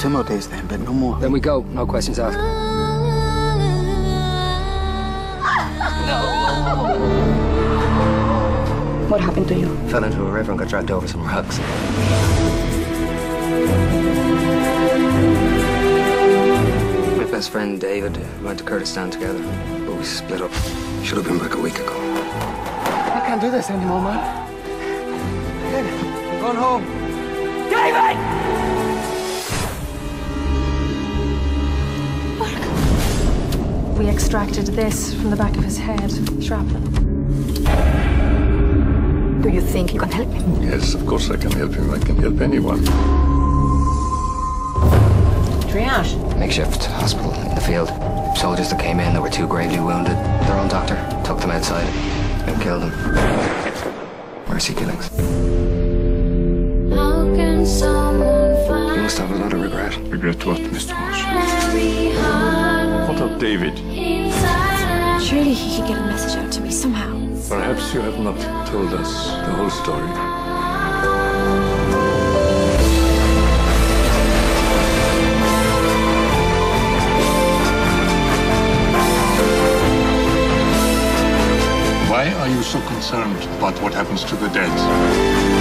2 more days then, but no more. Then we go. No questions asked. What happened to you? Fell into a river and got dragged over some rocks. My best friend David went to Kurdistan together, but we split up. Should have been back a week ago. I can't do this anymore, man. David, I'm going home. David! We extracted this from the back of his head, shrapnel. Do you think you can help him? Yes, of course I can help him. I can help anyone. Triage. Makeshift hospital in the field. Soldiers that came in that were too gravely wounded. Their own doctor took them outside and killed them. Mercy killings. You must have a lot of regret. Regret what, Mr. Marsh? What of David? Surely he could get a message out to me somehow. Perhaps you have not told us the whole story. Why are you so concerned about what happens to the dead?